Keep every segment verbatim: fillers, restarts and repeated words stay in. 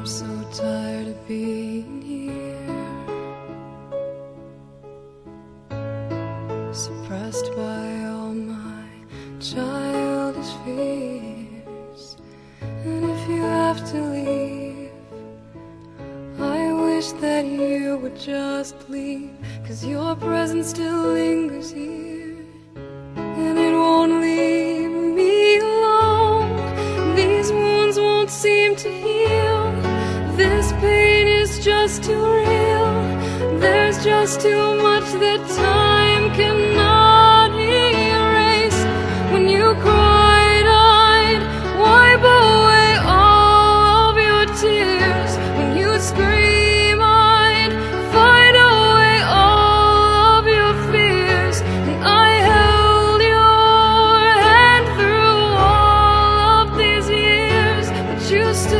I'm so tired of being here, suppressed by all my childish fears. And if you have to leave, I wish that you would just leave, 'cause your presence still lingers here, and it won't leave me alone. These wounds won't seem to heal. This pain is just too real. There's just too much that time cannot erase. When you cried, I'd wipe away all of your tears. When you scream, I'd fight away all of your fears. And I held your hand through all of these years, but you still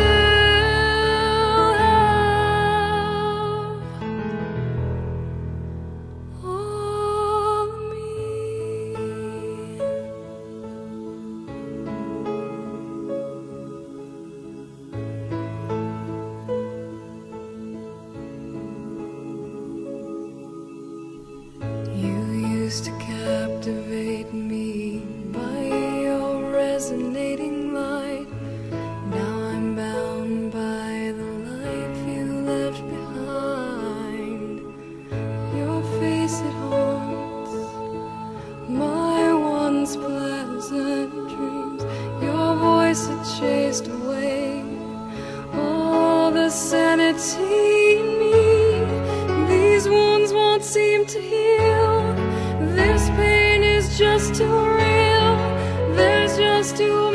used to captivate me by your resonating light. Now I'm bound by the life you left behind. Your face, it haunts my once pleasant dreams. Your voice, it chased away all the sanity in me. These wounds won't seem to heal. This pain is just too real. There's just too